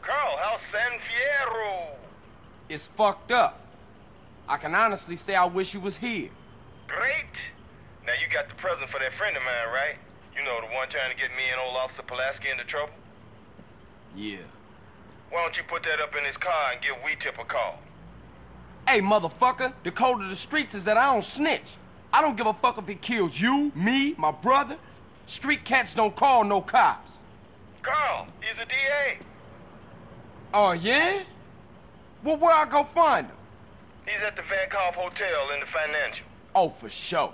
Carl, how's San Fierro? It's fucked up. I can honestly say I wish you was here. Great. Now you got the present for that friend of mine, right? You know, the one trying to get me and old Officer Pulaski into trouble? Yeah. Why don't you put that up in his car and give Wee-Tip a call? Hey, motherfucker, the code of the streets is that I don't snitch. I don't give a fuck if it kills you, me, my brother. Street cats don't call no cops. Carl, he's a DA. Oh, yeah? Well, where I go find him? He's at the Van Calf Hotel in the Financial. Oh, for sure.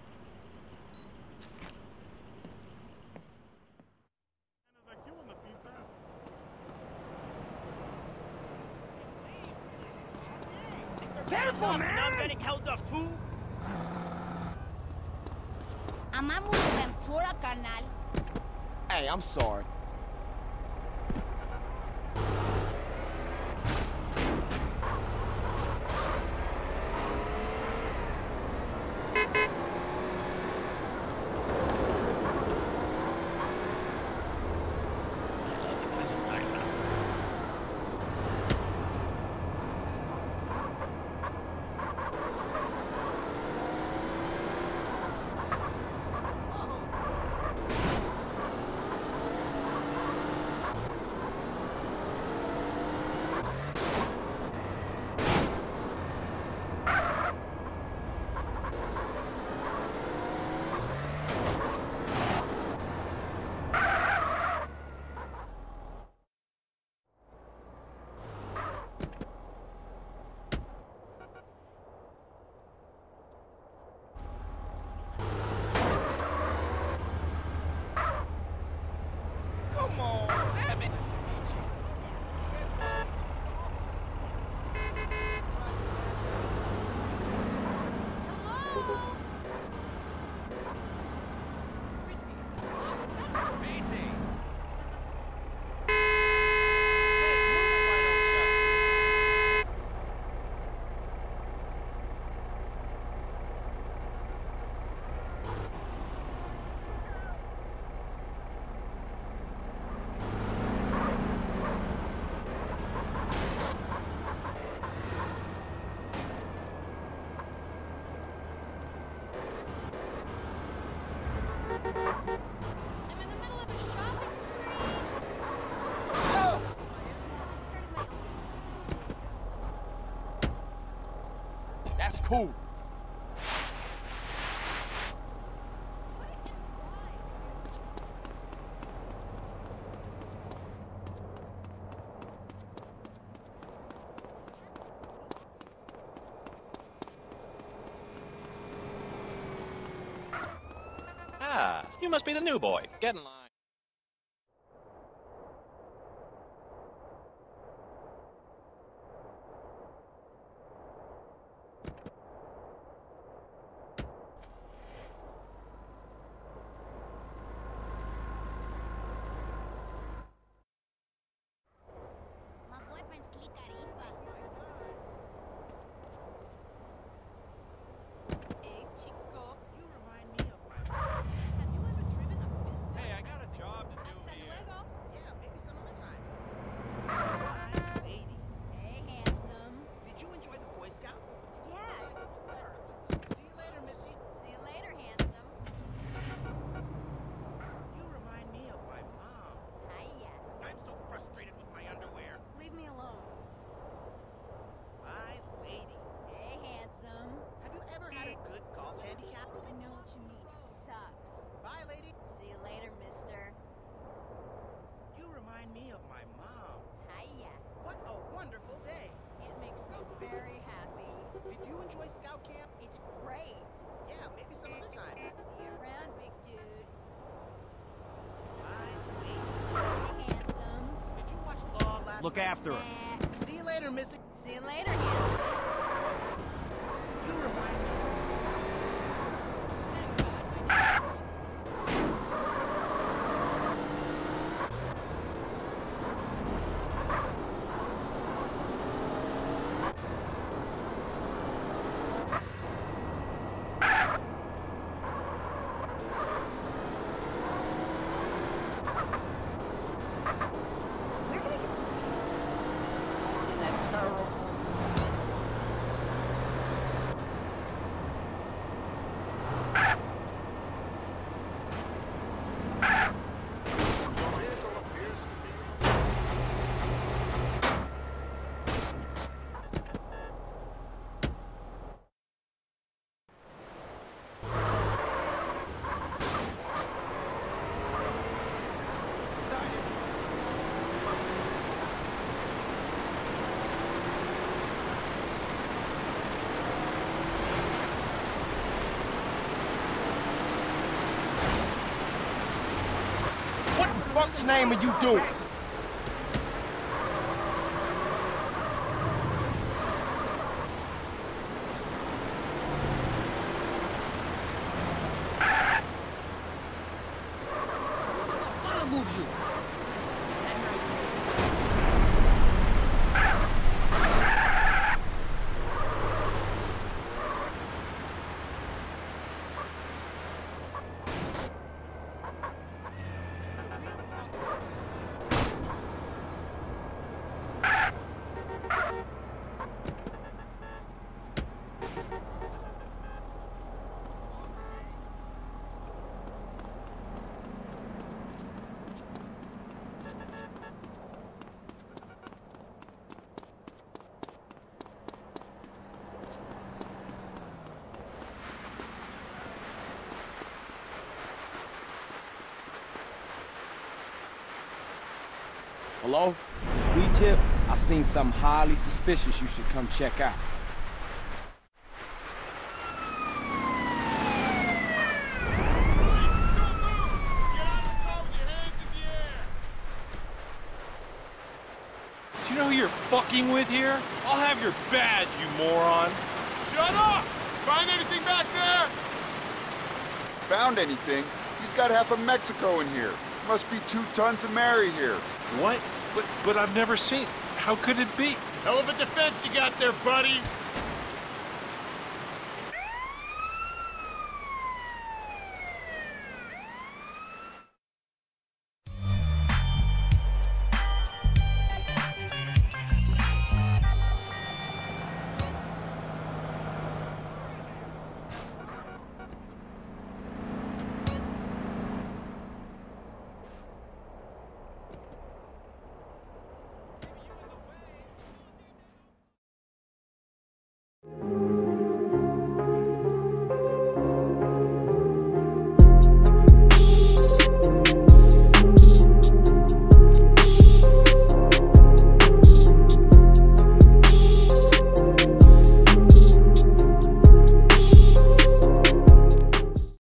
Careful, man! I'm getting held up, too. Amamos la aventura, carnal. Hey, I'm sorry. That's cool. Ah, you must be the new boy. Get in line. Look after her. See you later, Missy. See you later, Hanson. You remind me. We're gonna get the bitch name are you doing? What moves you? Hello? This weed tip? I seen something highly suspicious you should come check out. Do you know who you're fucking with here? I'll have your badge, you moron. Shut up! Find anything back there? Found anything? He's got half of Mexico in here. Must be 2 tons of Mary here. What? But I've never seen. How could it be? Hell of a defense you got there, buddy.